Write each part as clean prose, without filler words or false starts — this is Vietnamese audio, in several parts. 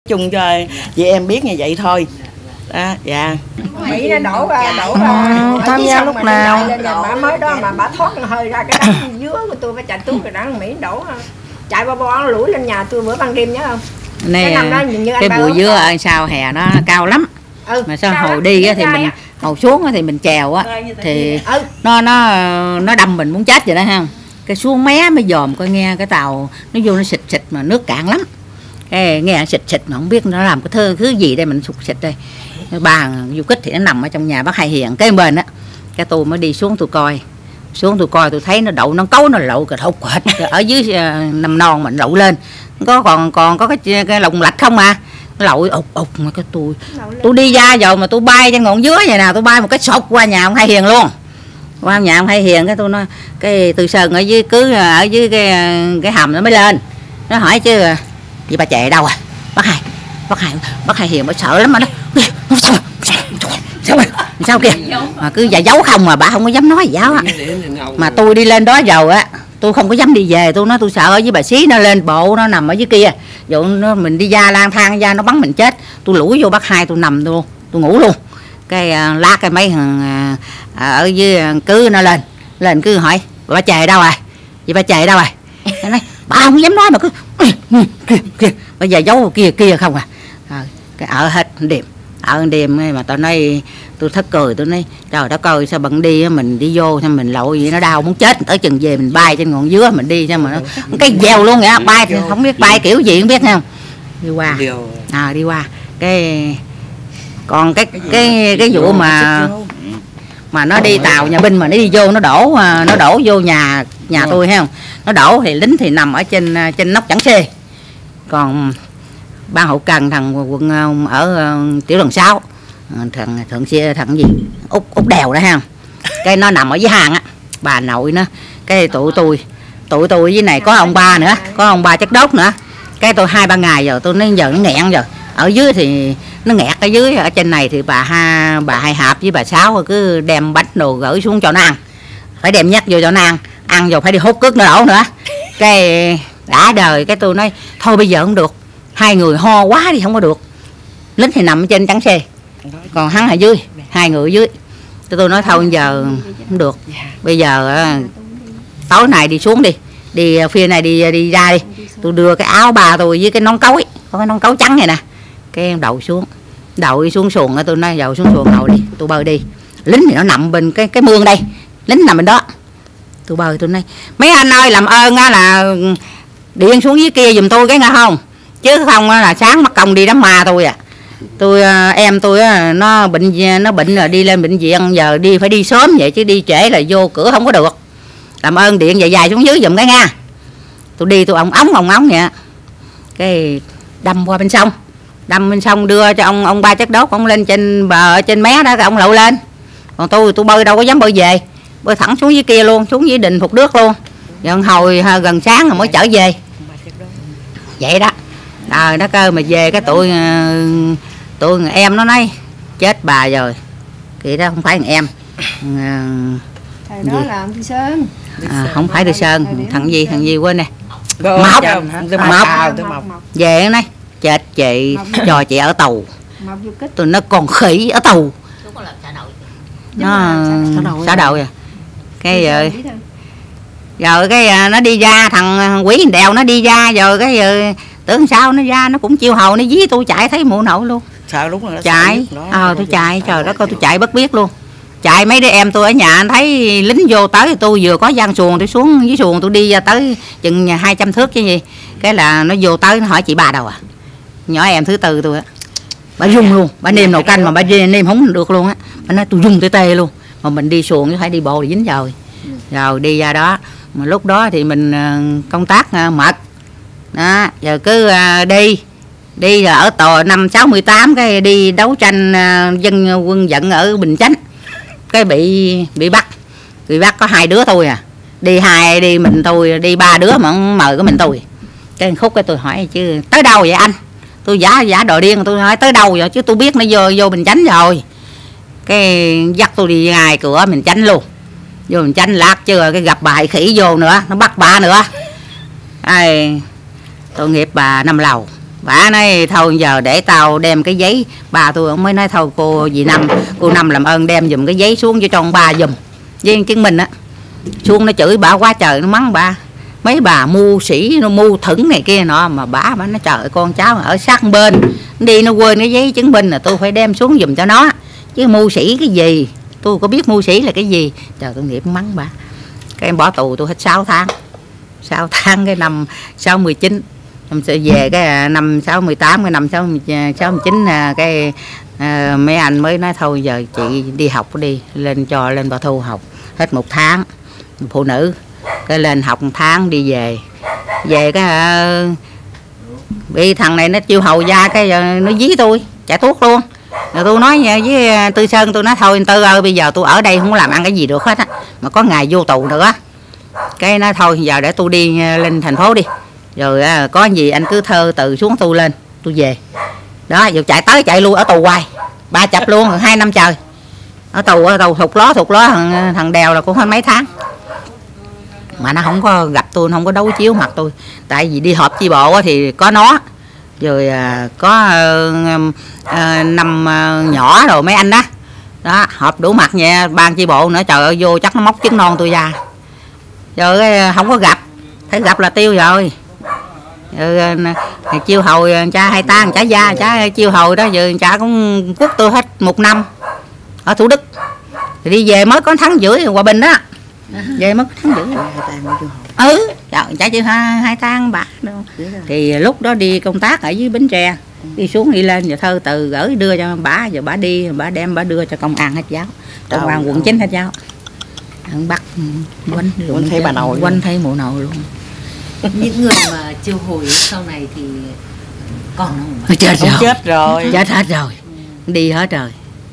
chung cho chị em biết như vậy thôi. Đó, dạ. Mỹ nó đổ tham gia lúc nào bà mới đó mà bà thoát hơi ra cái đống dứa của tôi phải chạy tuốt rồi đó. Mỹ đổ chạy bo lủi lên nhà tôi bữa ban đêm nhớ không? Này, cái bụi dứa ở sau hè nó cao lắm. Mà sao hồi đi á, thì mình hồi xuống á, thì mình chèo á thì nó đâm mình muốn chết vậy đó ha. Cái xuống mé mới dòm coi nghe cái tàu nó vô nó xịt mà nước cạn lắm. Cái nghe xịt mà không biết nó làm cái thứ gì đây mình sụt xịt đây. Bà du kích thì nó nằm ở trong nhà bác Hai Hiền cái bên á. Cái tôi mới đi xuống tôi coi. Tôi thấy nó đậu nó cấu nó lậu cái hốc hết ở dưới nằm non mình lậu lên. Còn có cái lồng lạch không à. Lội ụt mà cái tôi đi ra rồi mà tôi bay trên ngọn dứa vậy nào tôi bay một cái sột qua nhà ông Hai Hiền luôn. Qua nhà ông Hai Hiền cái tôi nói cái Từ Sơn ở dưới ở dưới cái hầm nó mới lên. Nó hỏi chứ vậy bà chạy đâu à? Bác Hai Hiền bà sợ lắm mà nó sao kìa mà cứ giả giấu không mà bà không có dám nói giáo á. Mà tôi đi lên đó rồi á tôi không có dám đi về, tôi nói tôi sợ ở với bà Xí nó lên bộ nó nằm ở dưới kia, dụ mình đi ra lang thang ra nó bắn mình chết. Tôi lủi vô bác Hai tôi nằm luôn, tôi ngủ luôn. Cái la cái mấy thằng ở dưới cứ nó lên cứ hỏi bà Chề đâu rồi, vậy bà Chề đâu rồi? Nó nói bà không dám nói mà cứ kìa bây giờ giấu kia không à. Cái ở hết đêm mà tao nói tôi thất cười, tôi nói trời đất ơi sao bận đi mình đi vô sao mình lội vậy nó đau muốn chết, tới chừng về mình bay trên ngọn dứa mình đi sao mà nó cái dèo luôn vậy, bay thì không biết bay kiểu gì không biết không. Đi qua cái còn cái vụ mà nó đi tàu nhà binh mà nó đi vô nó đổ vô nhà tôi thấy không, nó đổ thì lính thì nằm ở trên nóc chẵn xê, còn ban hậu cần thằng quân ở tiểu đoàn 6 thằng gì út đèo đó ha, cái nó nằm ở dưới hang á, bà nội nó, cái tụi tôi với này có ông ba nữa, có ông ba chất đốt nữa, cái tôi 2-3 ngày rồi tôi nói giờ nó nghẹn rồi, ở dưới thì nó nghẹt ở dưới, ở trên này thì bà Hai Hạp với bà Sáu cứ đem bánh đồ gửi xuống cho nó ăn, phải đem nhắc vô cho nó ăn rồi phải đi hút cước nó đổ nữa, cái đã đời cái tôi nói thôi bây giờ không được, hai người ho quá đi không có được, lính thì nằm trên trắng xe còn hắn ở dưới, hai người ở dưới, tôi nói thôi giờ không được, bây giờ tối này đi xuống đi phía này đi ra đi, tôi đưa cái áo bà tôi với cái nón cối, có cái nón cối trắng này nè, cái đậu xuống xuồng, tôi nói dầu xuống xuồng đậu đi, tôi bơi đi, lính thì nó nằm bên cái mương đây, lính nằm bên đó, tôi bơi tôi nói mấy anh ơi làm ơn á là điện xuống dưới kia giùm tôi cái nghe không, chứ không là sáng mất công đi đám ma tôi à. Em tôi nó bệnh rồi đi lên bệnh viện, giờ phải đi sớm vậy chứ đi trễ là vô cửa không có được, làm ơn điện dài xuống dưới giùm cái nha. Tôi đi tôi ống vậy, cái đâm qua bên sông đưa cho ông ba chất đốt, ông lên trên bờ trên mé đó, ông lội lên, còn tôi bơi đâu có dám bơi về, bơi thẳng xuống dưới kia luôn, xuống dưới đình Phục Đức luôn, rồi hồi gần sáng rồi mới trở về vậy đó. Nó cơ mà về cái tụi em nó nói chết bà rồi, kỳ đó không phải thằng em thầy đó là Tư Sơn, không phải Tư Sơn, thằng gì quên nè, Mộc về nó nói chết chị cho chị ở tù, tôi nó còn khỉ ở tù, nó xã đội à, cái rồi cái nó đi ra, thằng quỷ đèo nó đi ra rồi cái tưởng sao nó ra nó cũng chiêu hầu, nó dí tôi chạy thấy mụ nậu luôn, sao đúng rồi chạy tôi chạy trời đất ơi tôi chạy bất biết luôn, chạy mấy đứa em tôi ở nhà thấy lính vô tới, tôi vừa có giăng xuồng tôi xuống dưới xuồng tôi đi ra tới chừng 200 thước chứ gì, cái là nó vô tới nó hỏi chị bà đâu à, nhỏ em thứ tư tôi á, bà rung luôn, bà nêm nồi canh mà bà nêm không được luôn á, bà nói tôi rung tê luôn, mà mình đi xuồng chứ phải đi bộ thì dính rồi đi ra đó, mà lúc đó thì mình công tác mật đó, giờ cứ đi rồi ở tòa năm 68 cái đi đấu tranh dân quân vận ở Bình Chánh, cái bị bắt có 2 đứa thôi à, đi mình tôi đi 3 đứa mà mời có mình tôi, cái khúc cái tôi hỏi chứ tới đâu vậy anh, tôi giả đò điên, tôi hỏi tới đâu vậy chứ tôi biết nó vô Bình Chánh rồi, cái dắt tôi đi ngay cửa Bình Chánh luôn, vô Bình Chánh lát chưa cái gặp bà Hai Khỉ vô nữa, nó bắt bà nữa, tội nghiệp bà Năm Lầu, Bà nói thôi giờ để tao đem cái giấy. Bà tôi ông mới nói thôi cô dì Năm, cô Năm làm ơn đem giùm cái giấy xuống cho trong ba giùm với chứng minh á. Xuống nó chửi bà quá trời, nó mắng bà mấy bà mưu sĩ, nó mưu thửng này kia nọ. Mà bà nói trời con cháu ở sát bên đi nó quên cái giấy chứng minh là tôi phải đem xuống giùm cho nó chứ mưu sĩ cái gì, tôi có biết mưu sĩ là cái gì. Trời tôi nghiệp mắng bà. Cái em bỏ tù tôi hết 6 tháng. 6 tháng cái năm 69 về cái năm 68, cái năm 69 cái mấy anh mới nói thôi giờ chị đi học đi, lên cho lên Bà Thu học hết 1 tháng phụ nữ, cái lên học 1 tháng đi về cái bị thằng này nó chiêu hầu ra cái nó dí tôi chạy tuốt luôn. Rồi tôi nói với Tư Sơn, tôi nói thôi Tư ơi bây giờ tôi ở đây không có làm ăn cái gì được hết á, mà có ngày vô tù nữa. Cái nói thôi giờ để tôi đi lên thành phố đi, rồi có gì anh cứ thơ từ xuống tôi lên tôi về. Đó giờ chạy tới chạy lui ở tù hoài, ba chập luôn 2 năm trời ở tù thục ló thằng Đèo là cũng hơn mấy tháng mà nó không có gặp tôi, nó không có đấu chiếu mặt tôi, tại vì đi họp chi bộ thì có nó rồi có năm nhỏ rồi mấy anh đó họp đủ mặt nha, ban chi bộ nữa. Trời ơi vô chắc nó móc trứng non tôi ra rồi không có gặp, thấy gặp là tiêu rồi. Chiêu hồi cha hai ta trả gia cha chiêu hồi đó giờ cha cũng quất tôi hết 1 năm ở Thủ Đức, thì đi về mới có tháng rưỡi Hòa Bình đó, về mới có tháng rưỡi. Trời cha chưa hai tháng bạc đâu. Thì lúc đó đi công tác ở dưới Bến Tre, đi xuống đi lên giờ thơ từ gửi đưa cho bà, giờ bà đi bà đem bà đưa cho công an hết giáo, công an quận 9 hết giáo, bắt quanh thấy bà nội, quanh thấy mụ nội luôn. Những người mà chiêu hồi sau này thì còn không? Chết rồi. Chết hết rồi. Đi hết rồi.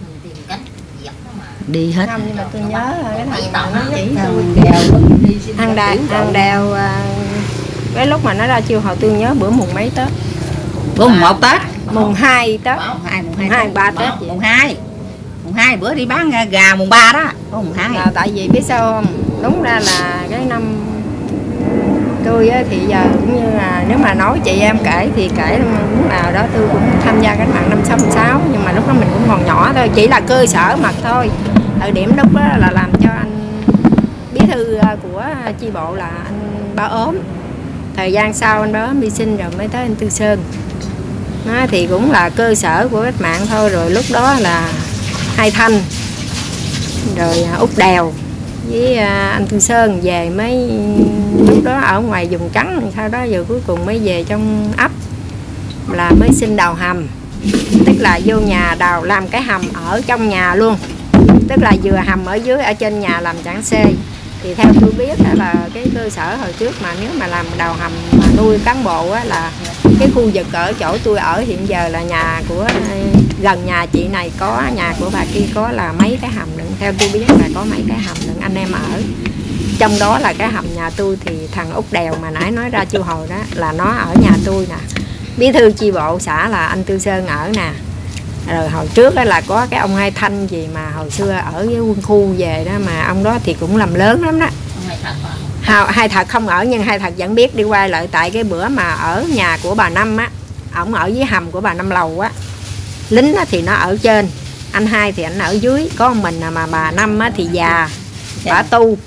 Đi hết. Không, nhưng mà tôi nhớ cái thằng nó chỉ Thằng Đèo cái lúc mà nó ra chiêu hồi tôi nhớ bữa mùng mấy Tết. Bữa mùng 1 Tết. Mùng 2 Tết. Mùng 2 3 Tết. Mùng 2 bữa đi bán gà mùng 3 đó. Mùng 2. Là tại vì biết sao không? Đúng ra là cái năm tôi thì giờ cũng như là nếu mà nói chị em kể thì kể lúc nào đó tôi cũng tham gia cách mạng năm 66, nhưng mà lúc đó mình cũng còn nhỏ thôi, chỉ là cơ sở mặt thôi. Thời điểm lúc đó là làm cho anh bí thư của chi bộ là anh Ba ốm, thời gian sau anh Ba ốm hy sinh rồi mới tới anh Tư Sơn. Đó, thì cũng là cơ sở của cách mạng thôi. Rồi lúc đó là Hai Thanh rồi Út Đèo với anh Tư Sơn về mới, lúc đó ở ngoài vùng trắng, sau đó giờ cuối cùng mới về trong ấp là mới xin đào hầm, tức là vô nhà đào làm cái hầm ở trong nhà luôn, tức là vừa hầm ở dưới, ở trên nhà làm chảng xê. Thì theo tôi biết là cái cơ sở hồi trước mà nếu mà làm đào hầm mà nuôi cán bộ á, là cái khu vực ở chỗ tôi ở hiện giờ là nhà của gần nhà chị này có, nhà của bà kia có là mấy cái hầm đựng, theo tôi biết là có mấy cái hầm đựng anh em ở. Trong đó là cái hầm nhà tôi thì thằng Út Đèo mà nãy nói ra chiêu hồi đó là nó ở nhà tôi nè. Bí thư chi bộ xã là anh Tư Sơn ở nè. Rồi hồi trước đó là có cái ông Hai Thanh gì mà hồi xưa ở với quân khu về đó, mà ông đó thì cũng làm lớn lắm đó. Hai Thật không ở, nhưng Hai Thật vẫn biết đi quay lại. Tại cái bữa mà ở nhà của bà Năm á, ổng ở dưới hầm của bà Năm Lầu á, lính á thì nó ở trên, anh Hai thì anh ở dưới, có một mình mà bà Năm á thì già, bà tu,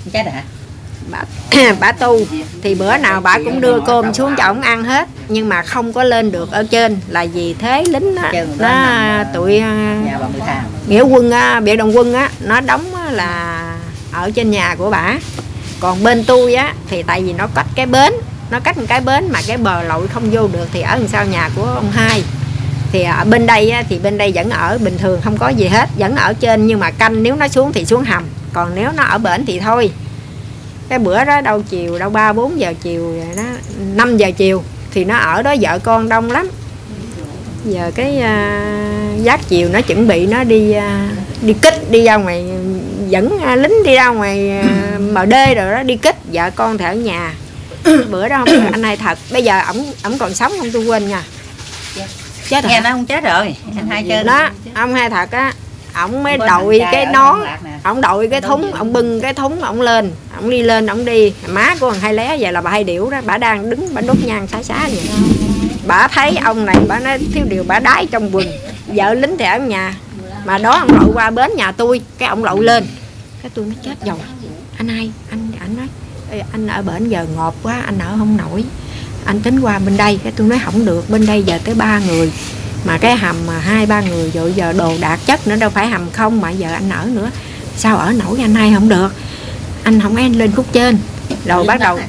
bà tu thì bữa nào bà cũng đưa cơm xuống cho ổng ăn hết, nhưng mà không có lên được ở trên là vì thế lính á, nó tụi nghĩa quân á, biệt động quân á, nó đóng á, là ở trên nhà của bà. Còn bên tôi á thì tại vì nó cách cái bến, nó cách một cái bến mà cái bờ lội không vô được, thì ở đằng sau nhà của ông Hai. Thì ở bên đây á, thì bên đây vẫn ở bình thường không có gì hết, vẫn ở trên, nhưng mà canh nếu nó xuống thì xuống hầm, còn nếu nó ở bển thì thôi. Cái bữa đó đâu chiều, đâu 3-4 giờ chiều rồi đó, 5 giờ chiều thì nó ở đó, vợ con đông lắm. Giờ cái giác chiều nó chuẩn bị nó đi kích, đi ra ngoài, dẫn lính đi ra ngoài MD rồi đó, đi kích, vợ con thì ở nhà. Bữa đó không, anh Hai Thật bây giờ ổng còn sống không tôi quên nha. Chết rồi. Nghe nó không chết rồi. Anh Hai chơi đó, ông Hai Thật á, ổng mới đội cái nón, ổng đội cái thúng, ổng bưng cái thúng, ổng lên, ổng đi lên, ổng đi. Má của thằng Hai Lé vậy là bà Hai Điểu đó, bà đang đứng bà đốt nhang xá xá vậy. Bà thấy ông này, bà nói thiếu điều bà đái trong quần, vợ lính thì ở nhà, mà đó ông lội qua bến nhà tôi, cái ông lội lên, cái tôi mới chết rồi. Anh hai, anh nói anh ở bển giờ ngọt quá, anh ở không nổi, anh tính qua bên đây. Cái tôi nói không được, bên đây giờ tới 3 người, mà cái hầm mà 2-3 người rồi, giờ đồ đạc chất nữa, đâu phải hầm không mà giờ anh ở nữa, sao ở nổi anh hai? Không được, anh không anh lên khúc trên. Rồi bắt đầu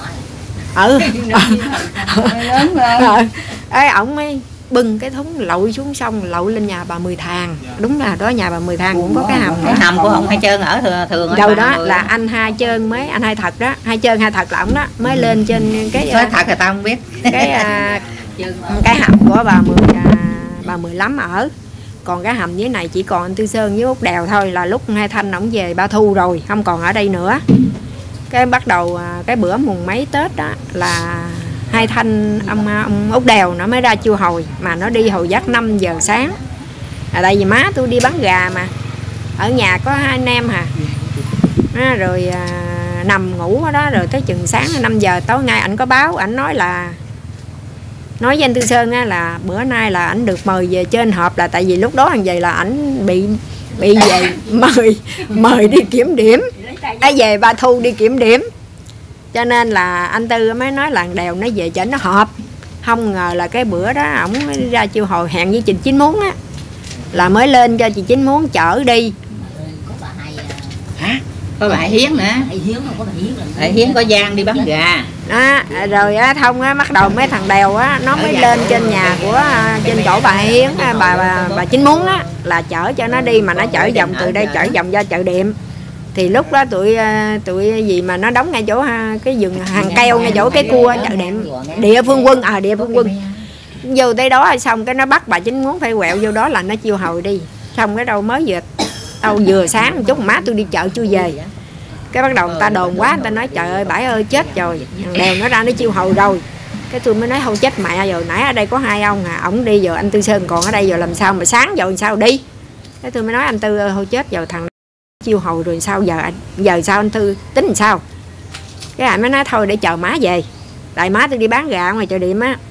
ổng mới bưng cái thúng lội xuống sông, lội lên nhà bà Mười Thàng. Đúng là đó, nhà bà Mười Thàng cũng có cái hầm. Cái hầm của ông Hai Trơn ở thường đâu đó là anh Hai Trơn mới, anh Hai Thật đó, Hai Trơn Hai Thật là ổng đó mới lên trên cái nói thật là tao không biết cái hầm của bà 15 ở. Còn cái hầm dưới này chỉ còn anh Tư Sơn với Út Đèo thôi, là lúc Hai Thanh ổng về Ba Thu rồi, không còn ở đây nữa. Cái bắt đầu cái bữa mùng mấy Tết đó là Hai Thanh ông Út Đèo nó mới ra Chiêu Hồi, mà nó đi hồi giấc 5 giờ sáng. Tại vì má tôi đi bán gà mà, ở nhà có 2 anh em hà. Rồi nằm ngủ ở đó, rồi tới chừng sáng 5 giờ tối ngay ảnh có báo, ảnh nói với anh Tư Sơn á, là bữa nay là ảnh được mời về trên họp, là tại vì lúc đó thằng vậy là ảnh bị về mời đi kiểm điểm, về Ba Thu đi kiểm điểm, cho nên là anh Tư mới nói là Đèo nó về chỉnh nó họp. Không ngờ là cái bữa đó ổng ra Chiêu Hồi hẹn với chị Chín Muốn á, là mới lên cho chị Chín Muốn chở đi. Có bà Hiến nữa, bà Hiến có Giang đi bán gà rồi á Thông á, bắt đầu mấy thằng Đèo á nó mới lên trên nhà của trên chỗ bà Hiến, bà Chín Muốn á, là chở cho nó đi, mà nó chở vòng từ đây chở vòng ra chợ Điệm. Thì lúc đó tụi gì mà nó đóng ngay chỗ cái vườn hàng keo, ngay chỗ cái cua chợ Điệm, Địa Phương Quân, Địa Phương Quân. Vô tới đó xong cái nó bắt bà Chín Muốn phải quẹo vô đó là nó Chiêu Hồi đi. Xong cái đâu mới vừa sáng một chút má tôi đi chợ chưa về. Cái bắt đầu người ta đồn quá, người ta nói trời ơi bãi ơi chết rồi, thằng Đèo nó ra nó Chiêu Hồi rồi. Cái tôi mới nói thôi chết mẹ rồi, nãy ở đây có 2 ông à, ổng đi rồi anh Tư Sơn còn ở đây rồi làm sao mà sáng rồi sao đi. Cái tôi mới nói anh Tư ơi thôi chết rồi, thằng Chiêu Hồi rồi sao giờ sao anh Tư tính làm sao. Cái anh mới nói thôi để chờ má về, tại má tôi đi bán gà ngoài chợ Điệm á.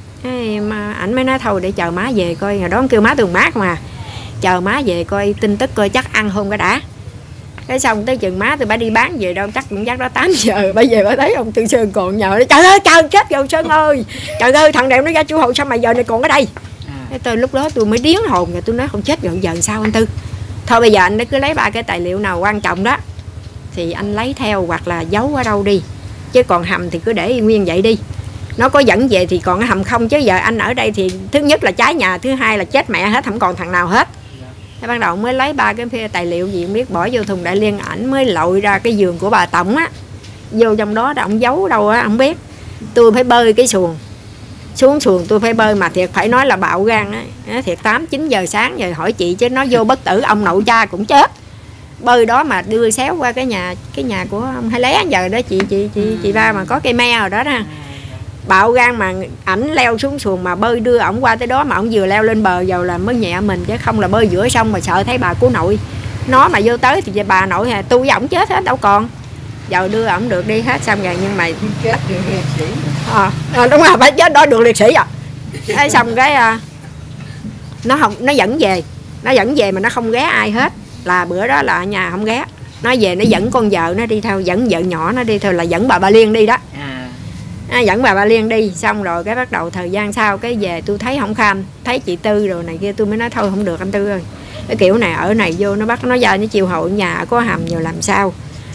Ảnh mới nói thôi để chờ má về coi, ngày đó kêu má tôi mát mà, chờ má về coi tin tức coi chắc ăn không cái đã. Cái xong tới chừng má tôi bà đi bán về đâu chắc cũng chắc đó 8 giờ, bây giờ bà thấy ông Tư Sơn còn nhờ, trời ơi trời chết rồi Sơn ơi, trời ơi thằng Đèo nó ra Chiêu Hồi sao mà giờ này còn ở đây. Cái tôi lúc đó tôi mới điếng hồn rồi, tôi nói không chết rồi giờ sao anh Tư. Thôi bây giờ anh cứ lấy 3 cái tài liệu nào quan trọng đó thì anh lấy theo, hoặc là giấu ở đâu đi, chứ còn hầm thì cứ để nguyên vậy đi. Nó có dẫn về thì còn cái hầm không, chứ giờ anh ở đây thì thứ nhất là cháy nhà, thứ hai là chết mẹ hết, không còn thằng nào hết. Thế ban đầu mới lấy 3 cái tài liệu gì không biết bỏ vô thùng đại liên, ảnh mới lội ra cái giường của bà Tổng á, vô trong đó ông giấu đâu á không biết. Tôi phải bơi cái xuồng xuống xuồng, tôi phải bơi mà thiệt phải nói là bạo gan á, thiệt 8-9 giờ sáng rồi hỏi chị chứ nó vô bất tử ông nội cha cũng chết. Bơi đó mà đưa xéo qua cái nhà của ông Hai Lé giờ đó, chị ba mà có cây me rồi đó nè. Bạo gan mà ảnh leo xuống xuồng mà bơi đưa ổng qua tới đó, mà ổng vừa leo lên bờ vào là mới nhẹ mình, chứ không là bơi giữa sông mà sợ thấy bà của nội nó mà vô tới thì bà nội tôi với ổng chết hết đâu còn. Giờ đưa ổng được đi hết xong rồi, nhưng mà chết được liệt sĩ. Đúng rồi, phải chết đó được liệt sĩ à. Thế xong cái nó dẫn về mà nó không ghé ai hết, là bữa đó là ở nhà không ghé, nó về nó dẫn con vợ nó đi theo, dẫn vợ nhỏ nó đi theo, là dẫn bà Ba Liên đi đó. Dẫn bà Ba Liên đi xong rồi cái bắt đầu thời gian sau cái về tôi thấy không kham, thấy chị Tư rồi này kia, tôi mới nói thôi không được anh Tư ơi, cái kiểu này ở này vô nó bắt nó ra nó Chiêu Hồi nhà có hầm rồi làm sao,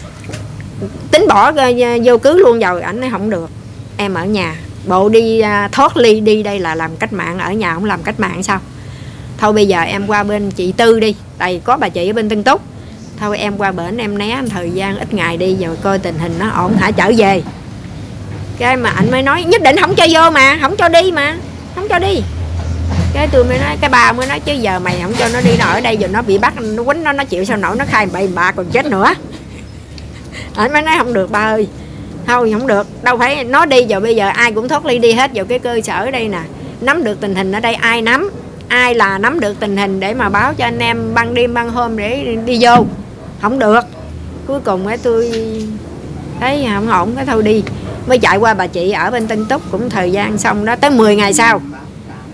tính bỏ vô cứ luôn rồi. Ảnh nói không được, em ở nhà bộ đi thoát ly đi đây là làm cách mạng, ở nhà không làm cách mạng sao. Thôi bây giờ em qua bên chị Tư đi, tại có bà chị ở bên Tân Túc, thôi em qua bển em né thời gian ít ngày đi rồi coi tình hình nó ổn hả trở về. Cái mà anh mới nói nhất định không cho vô mà, không cho đi mà, không cho đi. Cái tôi mới nói, cái bà mới nói chứ giờ mày không cho nó đi, nó ở đây giờ nó bị bắt, nó quýnh nó chịu sao nổi, nó khai bậy bà còn chết nữa. Anh mới nói không được ba ơi, thôi không được, đâu phải nó đi rồi bây giờ ai cũng thoát ly đi hết vào cái cơ sở ở đây nè, nắm được tình hình ở đây ai nắm, ai là nắm được tình hình để mà báo cho anh em ban đêm ban hôm để đi vô, không được. Cuối cùng cái tôi thấy không ổn, cái thôi đi, mới chạy qua bà chị ở bên Tân Túc cũng thời gian xong đó, tới 10 ngày sau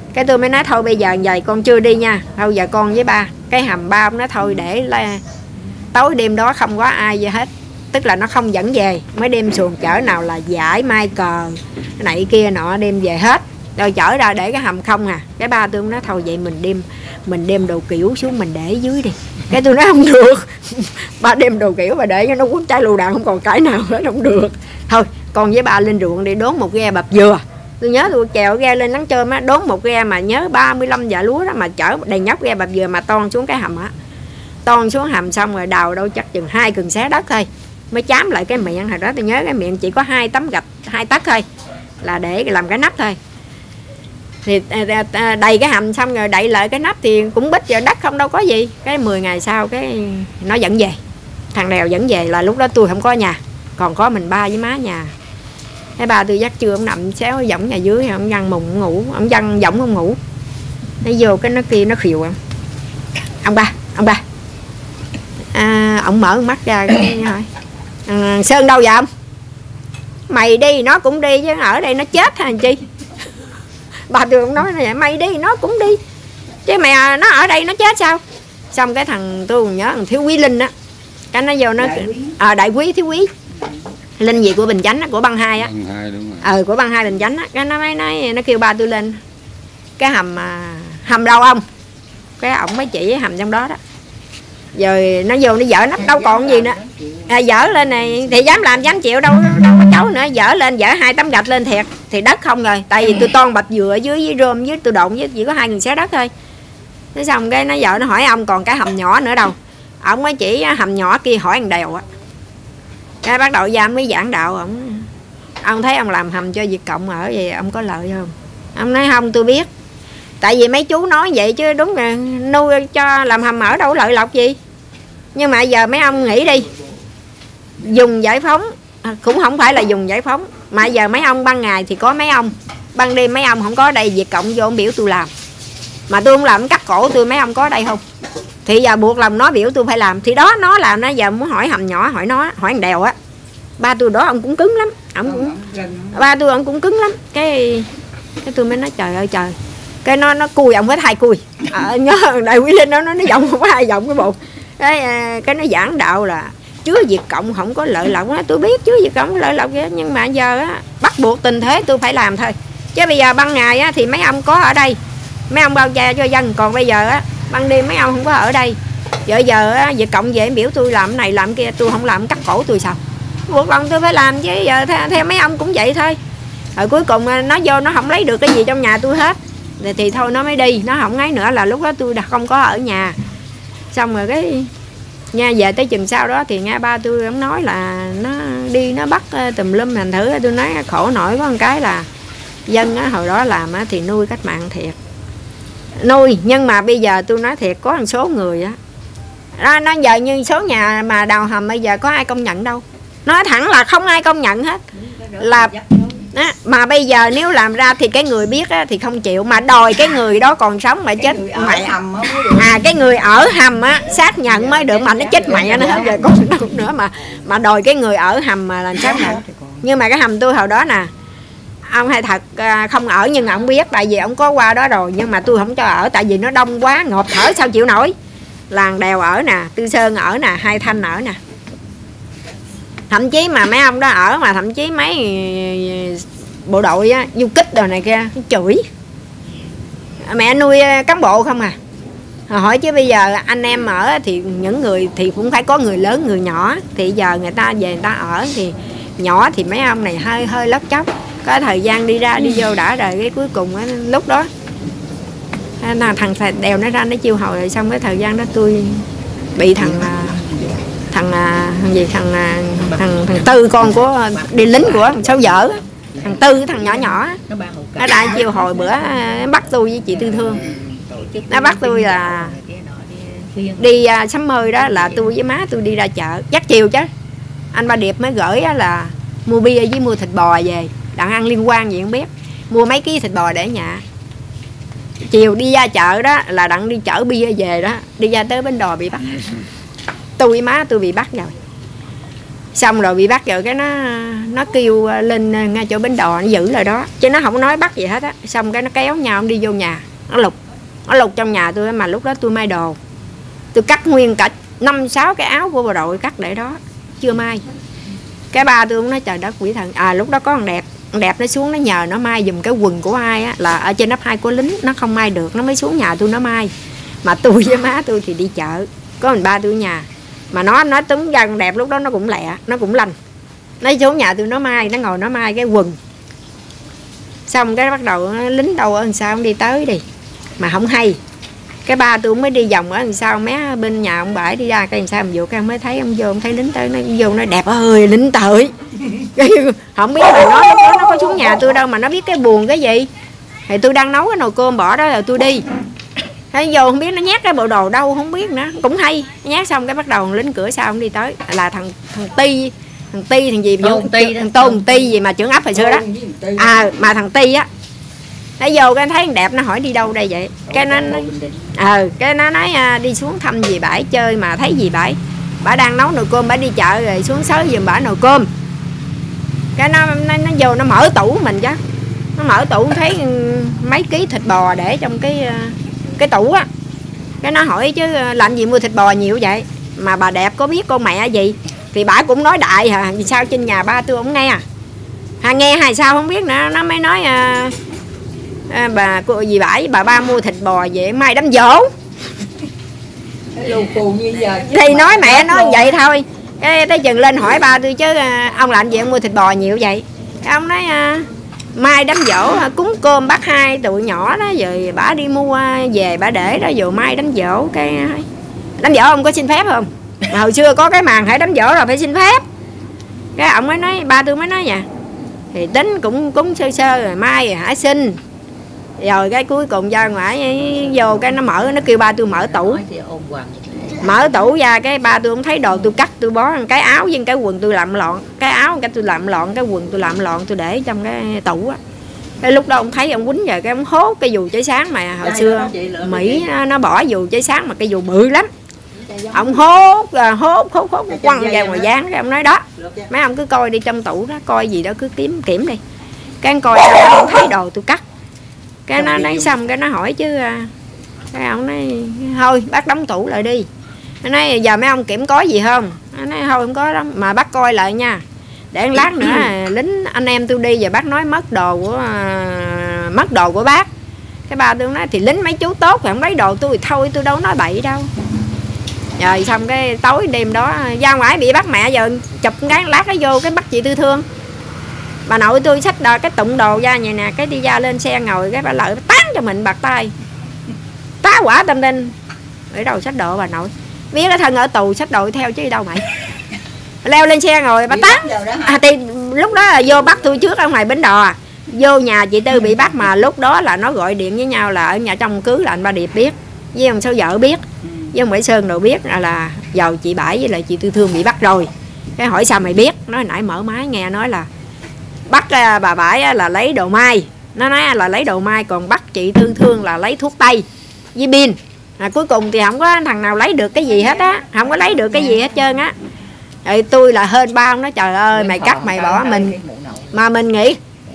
Cái tôi mới nói thôi bây giờ vậy con chưa đi nha, thôi giờ con với ba. Cái hầm ba ông nói thôi để là tối đêm đó không có ai gì hết, tức là nó không dẫn về, mới đem xuồng chở nào là giải mai cờ này kia nọ đem về hết, rồi chở ra để cái hầm không à. Cái ba tôi nói thôi vậy mình đem đồ kiểu xuống mình để dưới đi. Cái tôi nói không được ba đem đồ kiểu mà để cho nó quấn trái lựu đạn không còn cái nào hết, không được. Thôi con với ba lên ruộng đi đốn một ghe bập dừa. Tôi nhớ tôi chèo ghe lên Lắng Chơm á, đốn một ghe mà nhớ 35 dạ lúa đó mà chở đầy nhóc ghe bập dừa mà ton xuống cái hầm á. Ton xuống hầm xong rồi đào đâu chắc chừng 2 cần xé đất thôi, mới chám lại cái miệng. Hồi đó tôi nhớ cái miệng chỉ có 2 tấm gạch 2 tấc thôi, là để làm cái nắp thôi. Thì đầy cái hầm xong rồi đậy lại cái nắp thì cũng bít vào đất không đâu có gì. Cái 10 ngày sau cái nó dẫn về, thằng Đèo dẫn về, là lúc đó tôi không có nhà, còn có mình ba với má nhà. Cái ba tôi dắt trưa ông nằm xéo võng nhà dưới, ông văng mùng ngủ, ông văng võng ông ngủ. Nó vô cái nó kia nó khiều ông ba ông mở mắt ra cái hỏi Sơn đâu vậy ông? Mày đi nó cũng đi chứ ở đây nó chết hay chi? Bà tôi cũng nói vậy, mày đi nó cũng đi chứ mày nó ở đây nó chết sao? Xong cái thằng tôi còn nhớ thằng Thiếu Quý Linh á, cái nó vô nó Đại Quý Thiếu Quý Linh gì của Bình Chánh á, của Băng 2 á. Của Băng 2 Bình Chánh á. Cái nó mới nói, nó kêu ba tôi lên cái hầm đâu ông? Cái ổng mới chỉ hầm trong đó đó. Rồi nó vô nó dở nắp đâu còn gì nữa. Dở lên này thì dám làm dám chịu, đâu có cháu nữa. Dở lên, dở 2 tấm gạch lên thiệt thì đất không rồi, tại vì tôi ton bạch dừa ở dưới với rơm với tôi độn với chỉ có 2 người xé đất thôi. Thế xong cái nó vợ nó hỏi ông còn cái hầm nhỏ nữa đâu, ổng mới chỉ hầm nhỏ kia hỏi thằng Đèo á. Cái bắt đầu ra mới giảng đạo ông thấy ông làm hầm cho Việt Cộng ở vậy ông có lợi không? Ông nói không tôi biết, tại vì mấy chú nói vậy chứ đúng là nuôi cho làm hầm ở đâu có lợi lộc gì. Nhưng mà giờ mấy ông nghĩ đi, dùng giải phóng cũng không phải là dùng giải phóng, mà giờ mấy ông ban ngày thì có mấy ông, ban đêm mấy ông không có ở đây, Việt Cộng vô ông biểu tôi làm mà tôi không làm cắt cổ tôi, mấy ông có ở đây không? Thì giờ buộc lòng nó biểu tôi phải làm, thì đó nó làm. Nó giờ muốn hỏi hầm nhỏ hỏi nó, hỏi thằng Đèo á. Ba tôi đó ông cũng cứng lắm, ba tôi ông cũng cứng lắm. Cái tôi mới nói trời ơi trời, cái nó cùi ông hết 2 cùi. Nhớ Đại Quý Linh nó giọng không có 2 giọng cái bột. Cái nó giảng đạo là chứa Việt Cộng không có lợi lộc. Tôi biết chứa Việt Cộng có lợi lộc vậy, nhưng mà giờ á, bắt buộc tình thế tôi phải làm thôi. Chứ bây giờ ban ngày á, thì mấy ông có ở đây, mấy ông bao che cho dân, còn bây giờ á, ban đêm mấy ông không có ở đây. Giờ á, Việt Cộng về biểu tôi làm này làm kia, tôi không làm cắt cổ tôi sao? Buộc lòng tôi phải làm chứ. Giờ theo mấy ông cũng vậy thôi. Rồi cuối cùng nó vô nó không lấy được cái gì trong nhà tôi hết, thì thôi nó mới đi, nó không ấy nữa, là lúc đó tôi đã không có ở nhà. Xong rồi cái nha về tới chừng sau đó thì nghe ba tôi ông nói là nó đi nó bắt tùm lum thành thử. Tôi nói khổ nổi có một cái là dân á, hồi đó làm á, thì nuôi cách mạng thiệt, nuôi. Nhưng mà bây giờ tôi nói thiệt, có một số người á, nó giờ như số nhà mà đào hầm bây giờ có ai công nhận đâu, nói thẳng là không ai công nhận hết. Là đó, mà bây giờ nếu làm ra thì cái người biết á, thì không chịu, mà đòi cái người đó còn sống mà chết mẹ. Cái người ở hầm á xác nhận mới được, mà nó chết mẹ nó hết rồi còn đâu nữa mà đòi cái người ở hầm mà làm xác nhận. Nhưng mà cái hầm tôi hồi đó nè, ông hay thật không ở, nhưng ông biết tại vì ông có qua đó rồi, nhưng mà tôi không cho ở tại vì nó đông quá ngộp thở sao chịu nổi. Làng Đèo ở nè, Tư Sơn ở nè, Hai Thanh ở nè, thậm chí mà mấy ông đó ở, mà thậm chí mấy bộ đội á, du kích đồ này kia chửi mẹ nuôi cán bộ không à. Hỏi chứ bây giờ anh em ở thì những người thì cũng phải có người lớn người nhỏ, thì giờ người ta về người ta ở thì nhỏ thì mấy ông này hơi lóc chóc, có thời gian đi ra đi vô đã rồi. Cái cuối cùng á, lúc đó thằng Đèo nó ra nó chiêu hồi rồi, xong cái thời gian đó tôi bị thằng Tư, con của đi lính của thằng Sáu Dở, thằng Tư, thằng nhỏ nó đã chiêu hồi bữa bắt tôi với chị Tư Thương. Nó bắt tôi là đi sắm mơi đó, là tôi với má tôi đi ra chợ dắt chiều chứ. Anh Ba Điệp mới gửi là mua bia với mua thịt bò về, đặng ăn liên quan gì không biết, mua mấy ký thịt bò để ở nhà. Chiều đi ra chợ đó là đặng đi chở bia về đó, đi ra tới Bến Đò bị bắt. Tôi với má tôi bị bắt rồi. Xong rồi bị bắt rồi cái nó kêu lên ngay chỗ Bến Đò nó giữ lại đó, chứ nó không nói bắt gì hết á. Xong cái nó kéo nhau đi vô nhà. nó lục trong nhà tôi. Mà lúc đó tôi may đồ, tôi cắt nguyên cả 5-6 cái áo của bộ đội cắt để đó chưa may. Cái ba tôi cũng nói trời đất quỷ thần. Lúc đó có con đẹp nó xuống nó nhờ nó may giùm cái quần của ai á, là ở trên ấp 2 có lính, nó không may được, nó mới xuống nhà tôi nó may. Mà tôi với má tôi thì đi chợ, có mình ba tôi ở nhà. Mà nó túm ra con đẹp lúc đó nó cũng lẹ, nó cũng lành, nó xuống nhà tôi nó may, nó ngồi nó may cái quần. Xong cái bắt đầu lính đâu ở đằng sau ông đi tới đi mà không hay. Cái ba tôi mới đi vòng ở đằng sau mé bên nhà ông Bãi đi ra cái đằng sau ông vô cái ông mới thấy ông vô, ông thấy lính tới, nó vô nó đẹp ơi lính tới. Không biết là nó có xuống nhà tôi đâu mà nó biết cái buồn cái gì. Thì tôi đang nấu cái nồi cơm bỏ đó là tôi đi. Thấy vô không biết nó nhát cái bộ đồ đâu không biết nữa, cũng hay. Nhát xong cái bắt đầu lính cửa sau ông đi tới là thằng Ti, thằng gì thằng Tôn Ti gì mà trưởng ấp hồi xưa đó. Mà thằng Ti á, nó vô cái thấy thằng đẹp nó hỏi đi đâu đây vậy. Cái nó nói đi xuống thăm dì Bãi chơi mà thấy dì Bãi bả đang nấu nồi cơm, bả đi chợ rồi xuống xới giùm bả nồi cơm. Cái nó vô nó mở tủ mình chứ, nó mở tủ thấy mấy ký thịt bò để trong cái tủ á. Cái nó hỏi chứ làm gì mua thịt bò nhiều vậy, mà bà đẹp có biết con mẹ gì. Thì bả cũng nói đại hả, vì sao trên nhà ba tôi không nghe nghe hay sao không biết nữa. Nó mới nói bà cô dì Bãi bà ba mua thịt bò vậy mai đám giỗ. Thì nói mẹ nói vậy thôi. Cái tới chừng lên hỏi ba tôi chứ ông làm gì ông mua thịt bò nhiều vậy. Cái ông nói mai đám giỗ cúng cơm bác hai tụi nhỏ đó, rồi bả đi mua về bả để đó, rồi mai đám giỗ. Cái đám giỗ ông có xin phép không? Mà hồi xưa có cái màn hãy đám giỗ rồi phải xin phép. Cái ông mới nói, ba tôi mới nói nha, thì tính cũng cúng sơ sơ rồi mai rồi hả xin. Rồi cái cuối cùng ra ngoài vô cái nó mở, nó kêu ba tôi mở tủ. Mở tủ ra cái ba tôi không thấy đồ tôi cắt, tôi bó cái áo với cái quần tôi làm lọn, cái áo cái tôi làm lọn, cái quần tôi làm lọn, tôi để trong cái tủ á. Cái lúc đó ông thấy ông quýnh rồi cái ông hốt cái dù cháy sáng mà hồi xưa Mỹ nó bỏ dù cháy sáng mà cái dù bự lắm. Ông hốt quăng ra ngoài dáng. Cái ông nói đó mấy ông cứ coi đi trong tủ đó, coi gì đó cứ kiểm đi. Cái ông coi sao ông thấy đồ tôi cắt. Cái nó nói xong cái nó hỏi chứ, cái ông nói thôi bác đóng tủ lại đi. Nó nói giờ mấy ông kiểm có gì không. Nó nói thôi không có đâu mà bác coi lại nha, để một lát nữa lính anh em tôi đi giờ bác nói mất đồ của bác. Cái ba tôi nói thì lính mấy chú tốt rồi không lấy đồ tôi thì thôi, tôi đâu nói bậy đâu. Rồi xong cái tối đêm đó ra ngoài bị bắt mẹ, giờ chụp cái lát nó vô cái bắt chị Tư Thương. Bà nội tôi xách cái tụng đồ ra vậy nè, cái đi ra lên xe ngồi cái bà lợi tán cho mình bạc tay, tá quả tâm linh. Ở đâu xách đồ bà nội, biết cái thân ở tù xách đồ theo chứ đâu mày. Leo lên xe ngồi bà tán. Thì lúc đó là vô bắt tôi trước ở ngoài Bến Đò, vô nhà chị Tư bị bắt. Mà lúc đó là nó gọi điện với nhau là ở nhà trong cứ là anh Ba Điệp biết, với ông Sáu Vợ biết, với ông Bảy Sơn đồ biết là giàu chị Bãi với lại chị Tư Thương bị bắt rồi. Cái hỏi sao mày biết, nói nãy mở máy nghe nói là bắt bà Bãi là lấy đồ mai, nó nói là lấy đồ mai, còn bắt chị Tư Thương là lấy thuốc tây với pin. Cuối cùng thì không có thằng nào lấy được cái gì hết á, không có lấy được cái gì hết trơn á. Rồi tôi là hên ba ông nói trời ơi mày cắt mày bỏ mình, mà mình nghĩ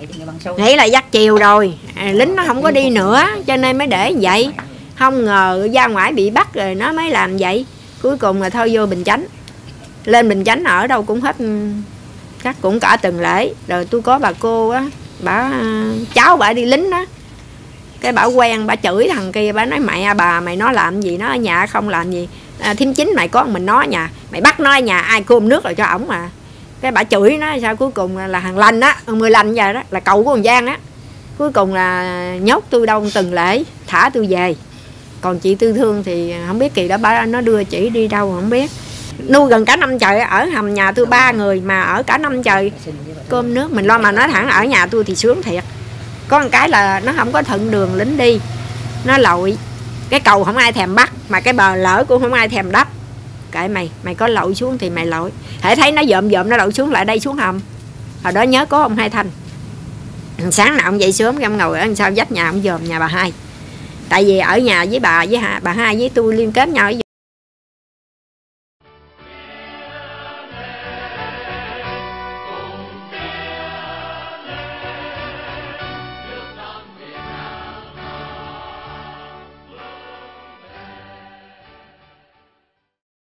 là dắt chiều rồi lính nó không có đi nữa cho nên mới để vậy. Không ngờ ra ngoài bị bắt rồi nó mới làm vậy. Cuối cùng là thôi vô Bình Chánh, lên Bình Chánh ở đâu cũng hết, chắc cũng cả tuần lễ. Rồi tôi có bà cô á, bà cháu bà đi lính đó, cái bà quen, bà chửi thằng kia, bà nói mẹ bà mày nó làm gì, nó ở nhà không làm gì. Thím Chính mày có mình nó ở nhà, mày bắt nó ở nhà ai cơm nước rồi cho ổng mà. Cái bà chửi nó sao cuối cùng là thằng Lành á, người Lành giờ đó là cậu của thằng Giang á, cuối cùng là nhốt tôi đâu tuần lễ thả tôi về. Còn chị Tư Thương thì không biết kỳ đó bà nó đưa chỉ đi đâu không biết. Nuôi gần cả năm trời, ở hầm nhà tôi 3 người mà ở cả năm trời cơm nước mình lo. Mà nói thẳng ở nhà tôi thì sướng thiệt. Có một cái là nó không có thuận đường lính đi, nó lội cái cầu không ai thèm bắt, mà cái bờ lỡ cũng không ai thèm đắp. Kệ mày có lội xuống thì mày lội. Hãy thấy nó dợm nó lội xuống lại đây xuống hầm. Hồi đó nhớ có ông Hai Thanh, sáng nào ông dậy sớm cái ông ngồi ở sau vách nhà ông dòm nhà bà Hai. Tại vì ở nhà với bà Hai với tôi liên kết nhau.